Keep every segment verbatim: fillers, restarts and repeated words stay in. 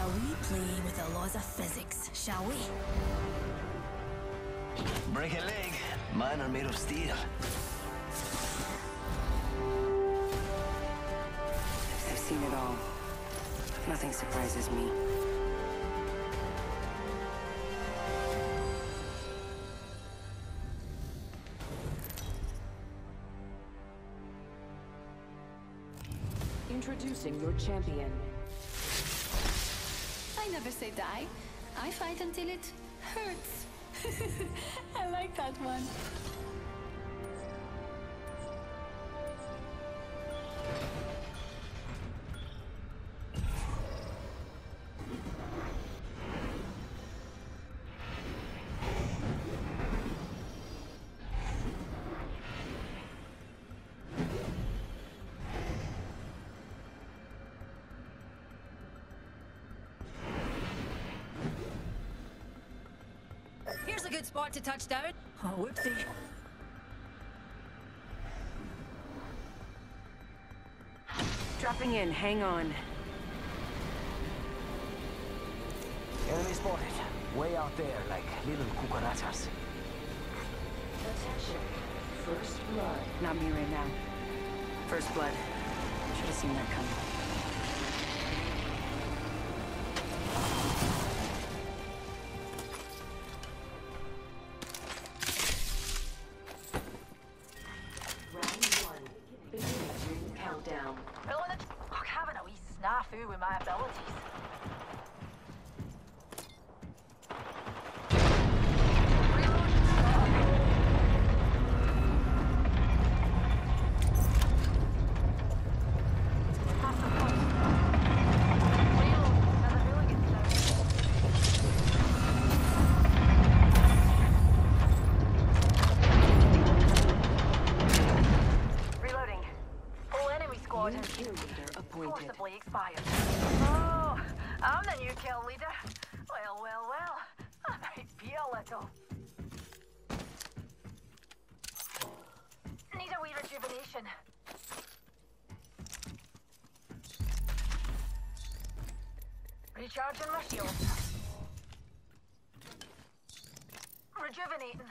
we play with the laws of physics, shall we? Break a leg. Mine are made of steel. I've seen it all. Nothing surprises me. Introducing your champion. I never say die. I fight until it hurts. I like that one. Here's a good spot to touch down. Oh, whoopsie. Dropping in, hang on. Enemy spotted. Way out there, like little cucarachas. Attention. First blood. Not me right now. First blood. Should have seen that coming. Snafu with my abilities. Reloading. Full enemy squad has forcibly expired. Oh, I'm the new kill leader. Well, well, well. I might be a little. Need a wee rejuvenation. Recharging my shields. Rejuvenating.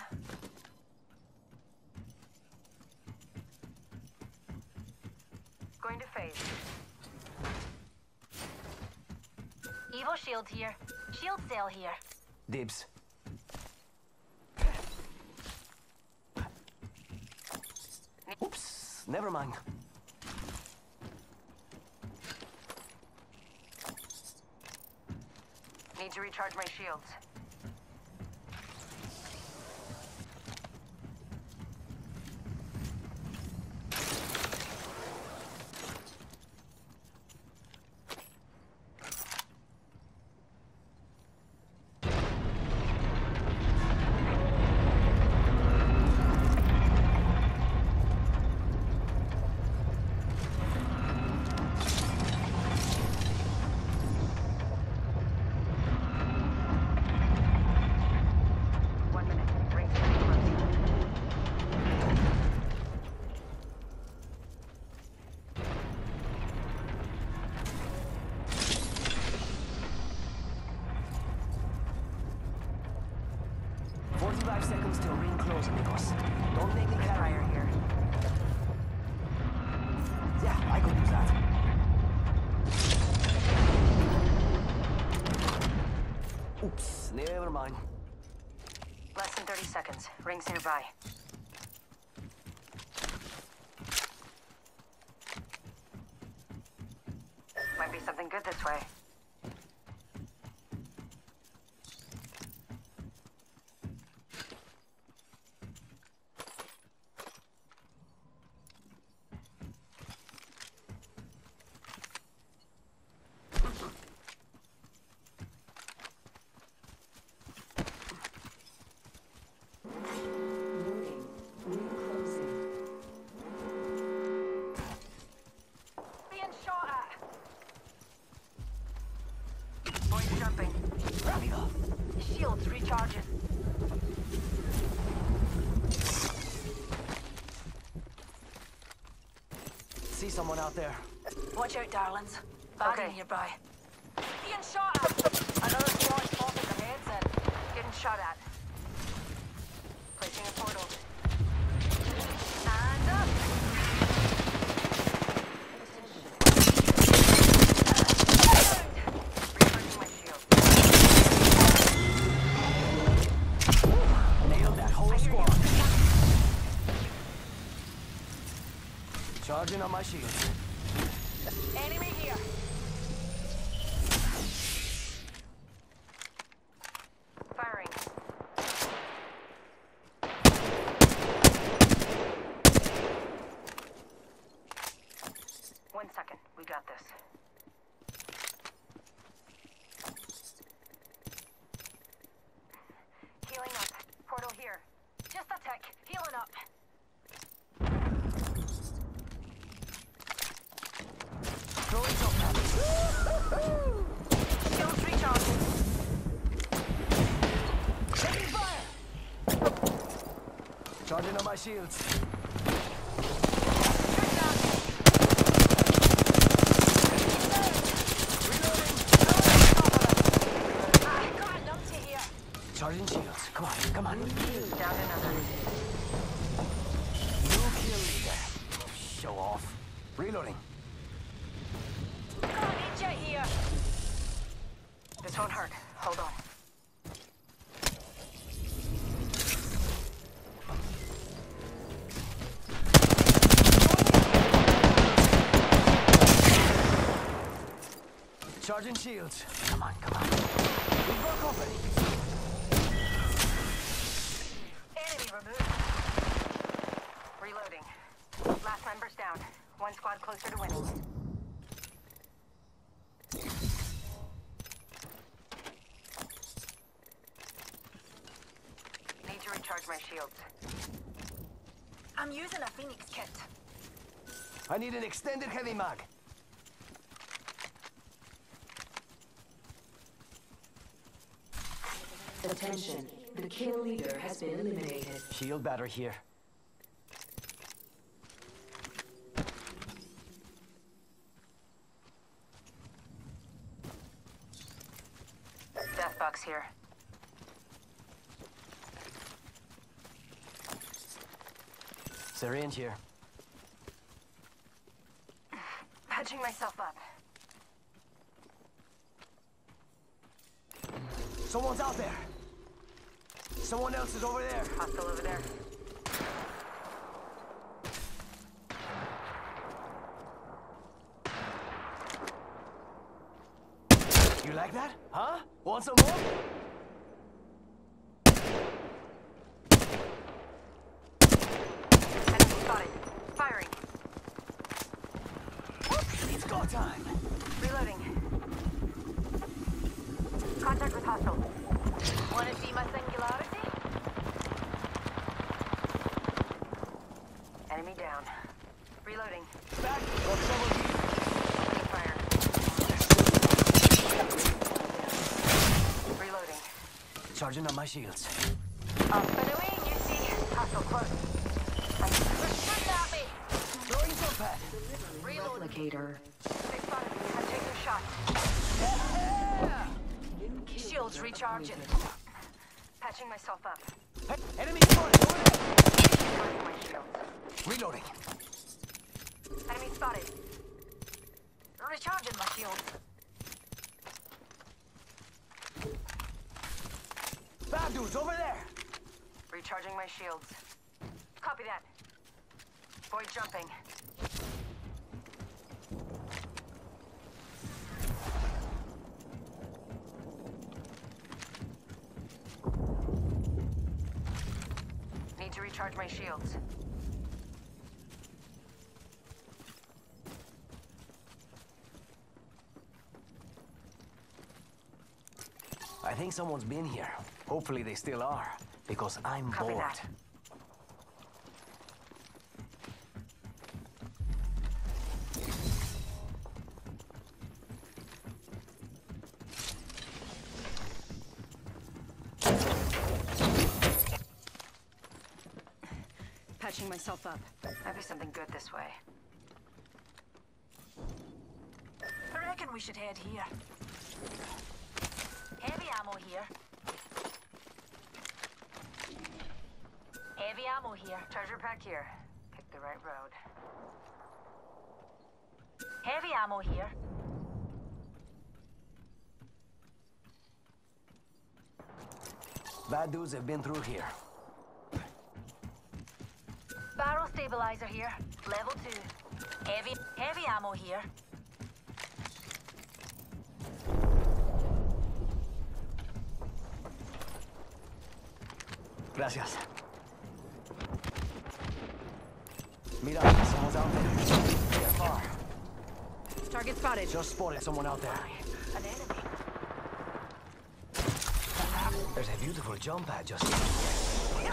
Going to phase. Evo shield here. Shield cell here. Dibs. Oops, never mind. Need to recharge my shields. forty-five seconds till ring close, amigos. Don't make me carry her here. Yeah, I could use that. Oops, never mind. Less than thirty seconds. Rings nearby. Might be something good this way. Shields recharging. See someone out there. Watch out, darlings. Body Okay. nearby. Being shot at. Another squad spotted their heads in. Getting shot at. Placing a portal. And up. Recharging my shield. Nailed that whole squad. Charging on my shield. Enemy here. Firing. One second. We got this. Healing up. Portal here. Just a tick. Healing up. Throwing some Shields recharging. Taking fire! Charging on my shields. Charging shields. Come on, come on. Down another. New kill leader. Show off. Reloading. Got an ninja here. This won't hurt. Hold on. Charging shields. Come on, come on. We've got company. Enemy removed. Reloading. Last member's down. One squad closer to winning. Need to recharge my shields. I'm using a Phoenix kit. I need an extended heavy mag. Attention. The kill leader has been eliminated. Shield battery here. Death box here. Syringe here. Patching myself up. Someone's out there. Someone else is over there. Hostile over there. You like that? Huh? Want some more? Enemy spotted. Firing. It's go time. Reloading. Contact with hostile. Wanna see my singularity? Enemy down. Reloading. Back. Got trouble here. Opening fire. Reloading. Charging on my shields. Up and away, you see. Hostile close. I'm shooting at me. Throwing jump pad. Reloading. Replicator. They spotted me. I'm taking a shot. Shields recharging. Patching myself up. Hey, enemy spotted over there. Recharging my shields. Reloading. Enemy spotted. Recharging my shields. Bad dudes over there. Recharging my shields. Copy that. Void jumping. Need to recharge my shields. I think someone's been here. Hopefully they still are, because I'm Copy bored. that. Patching myself up. Might be something good this way. I reckon we should head here. Heavy ammo here. Heavy ammo here. Treasure pack here. Pick the right road. Heavy ammo here. Bad dudes have been through here. Barrel stabilizer here. Level two. Heavy, heavy ammo here. Gracias. Mira, someone's out there. They're far. Target spotted. Just spotted someone out there. An enemy. There's a beautiful jump pad just here.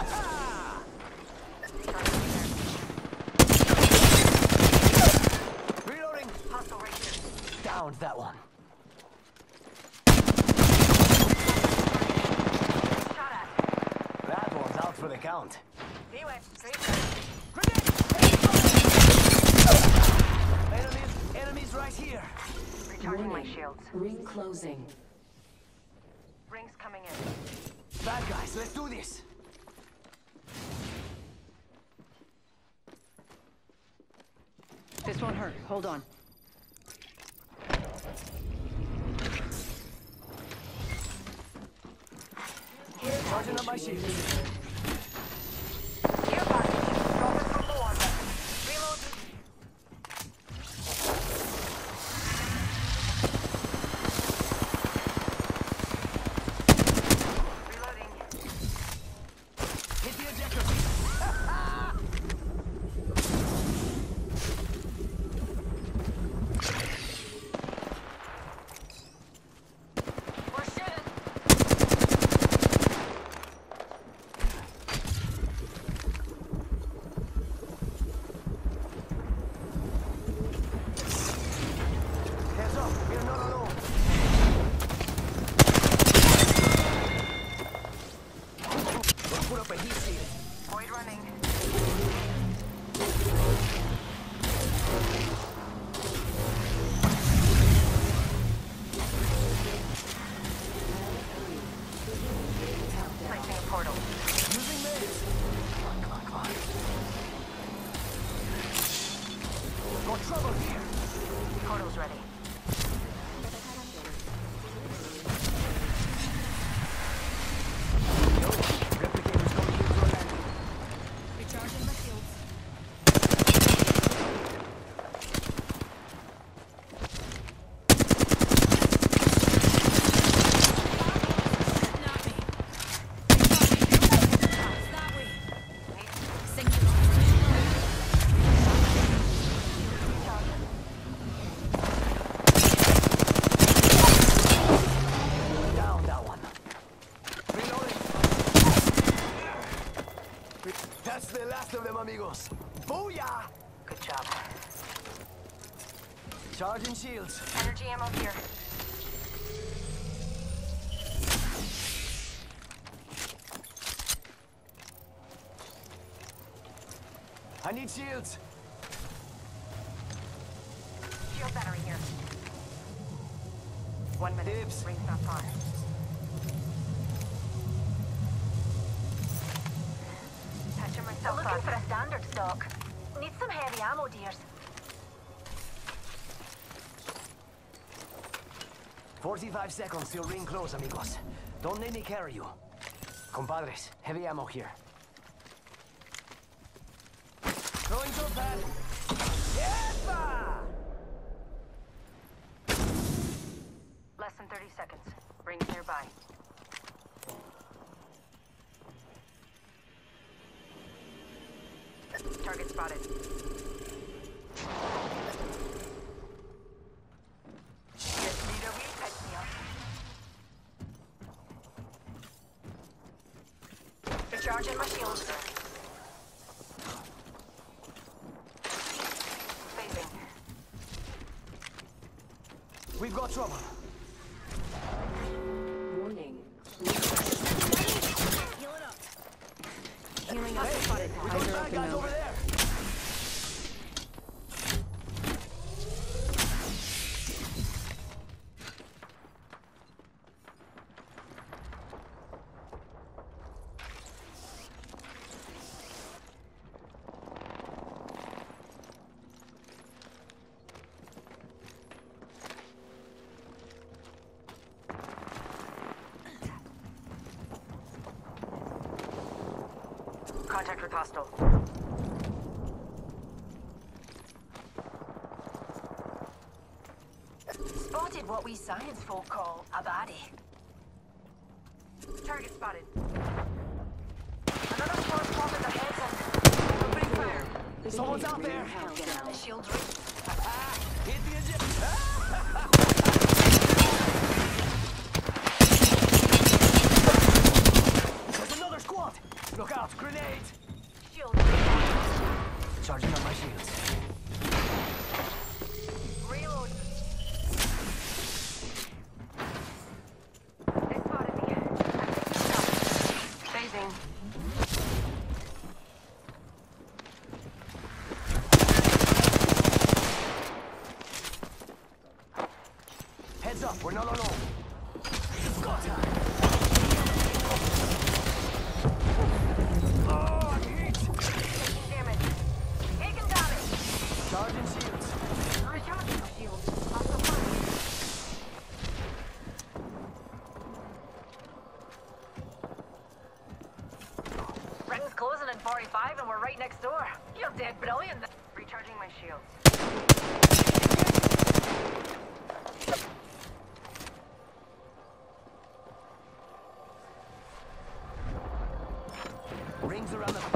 Reloading. Hostile right here. Downed that one. Shot at. That one's out for the count. He went straight. Enemies, enemies right here. Recharging my Warning. shields. Ring closing. Rings coming in. Bad guys, let's do this. This won't hurt. Hold on. Charging up my shield. Here, buddy. Dropping from the water. Reload. Reloading. Hit the ejector seat. We're shooting. Heads up, we're not alone. Let's put up a heat shield. Void running. Placing a portal. Using maze. Come on, come on, come on. Got trouble here. Portal's ready. No, replicator's going into a landing. Recharging my shields. Down that one. Reloading. That's the last of them, amigos. Booyah! Good job. Charging shields. Energy ammo here. I need shields. Shield battery here. One minute. Dibs. Ring's not far. Patching myself looking for a standard stock. Need some heavy ammo, dears. forty-five seconds till ring close, amigos. Don't let me carry you. Compadres, heavy ammo here. Throwing jump pad. Yepa! Less than thirty seconds. Rings nearby. Target spotted. Just need a wee pick-me-up. Recharging my shields. Phasing. We've got trouble. Warning. Healing up. Hey, Spotted. we Eyes got are bad open guys now. over there. contact with hostile. Spotted what we science folk call a baddie. Target spotted. Another squad spotted their heads in. Opening fire. Someone's out there. The shield's ready. Hit the engine. There's another squad. Look out, grenade. Shield ready. Charging up my shields. Reload. They spotted me. I'm taking shots. Phasing. Heads up, we're not alone. Got her. Oh, I'm hit. Taking damage. Taking damage. Charging shields. Recharging my shield. Off the front. Ring's closing in forty-five and we're right next door. You're dead brilliant. Recharging my shields. Rings around the...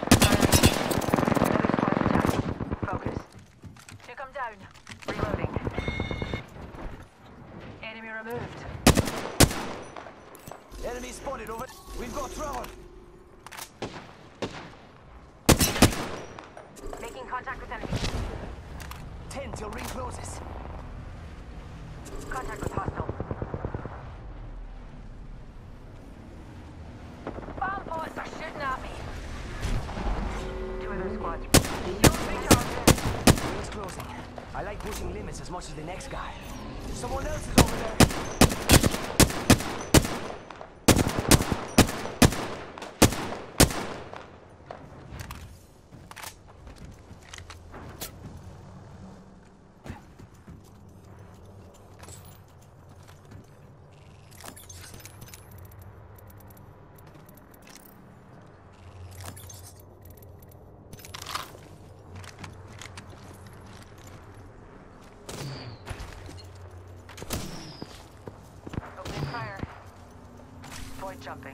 Focus. Took him down. Reloading. Enemy removed. Enemy spotted over... We've got trouble. Making contact with enemy. Ten till ring closes. Contact with hostile. Bomb pods are shooting at me. Two other squads. Shields recharging. Ring's closing. I like pushing limits as much as the next guy. Someone else is over there. Opening fire. Void jumping.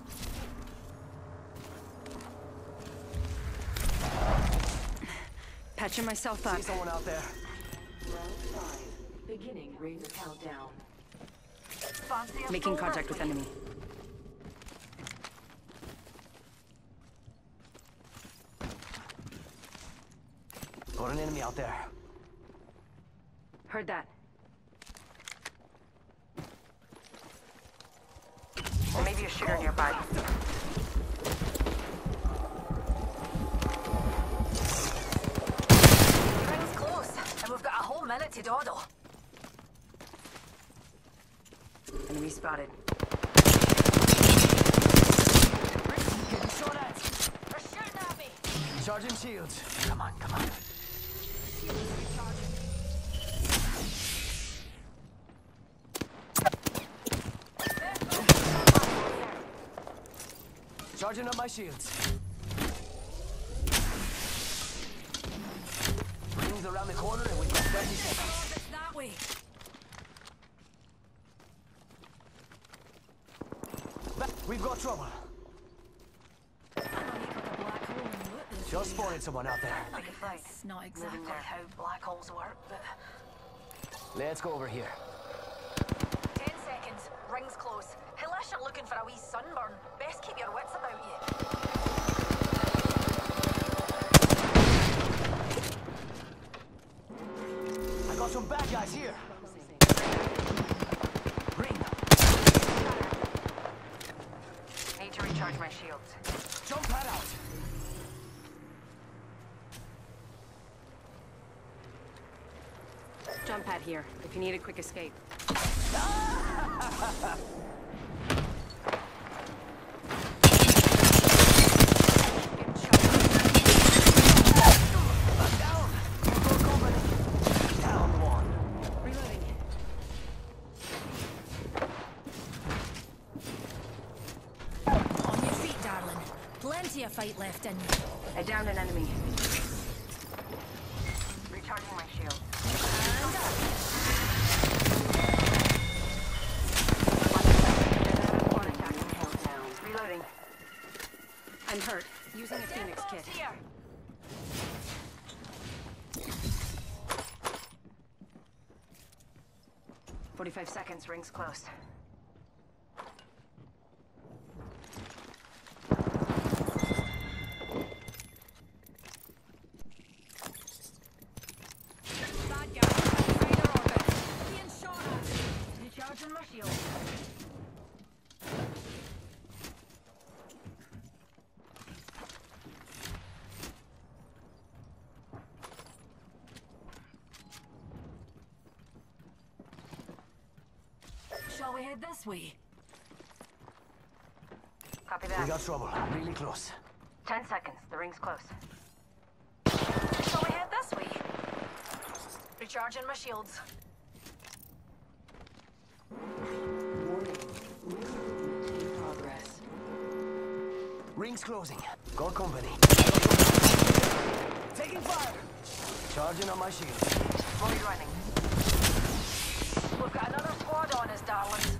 Patching myself up. See someone out there. Round five. Beginning ring countdown. Fancy a Making full contact with rest, enemy. Got an enemy out there. Heard that. Or maybe a shooter nearby. Ring's close, and we've got a whole minute to dawdle. Enemy spotted. Getting shot at. They're shooting at me. Charging shields. Come on, come on. Charging up my shields. Rings around the corner and we've got thirty seconds. It's that way. Back. We've got trouble. Just spotted someone out there. It's not exactly how black holes work, but... Let's go over here. Ten seconds. Ring's close. Hillish are looking for a wee sunburn. Best keep your wits about you. I got some bad guys here. Ring. Need to recharge my shields. Jump pad out. Jump pad here, if you need a quick escape. I'm down. Good company. Down one. Reloading. On your feet, darling. Plenty Plenty of fight left in you. I downed an enemy. Recharging my shield. And up. One attacking held down. Reloading. I'm hurt. Using a Phoenix kit. Here. forty-five seconds, rings close. Bad guy. Outside our orbit. Being shot at. Recharging my shield. Shall we head this way? Copy We that. got trouble. Really close. Ten seconds. The ring's close. Shall we head this way? Recharging my shields. Warning. Movement in progress. Ring's closing. Got company. Taking fire. Charging on my shield. Fully running. We've got another squad on us, darlings.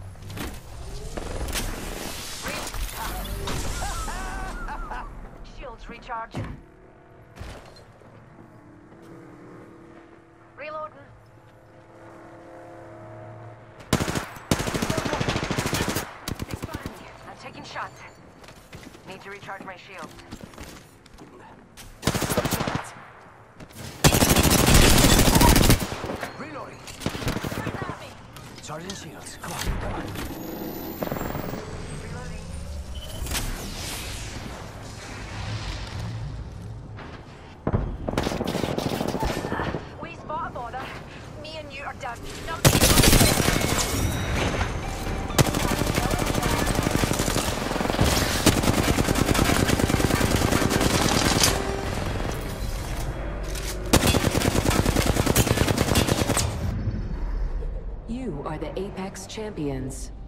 Re- Shields recharging. Reloading. Expand. I'm taking shots. Need to recharge my shield. Reloading. Right at me. Charging shields. Come on, come on. Reloading. We spot a border. Me and you are done. You are the Apex Champions.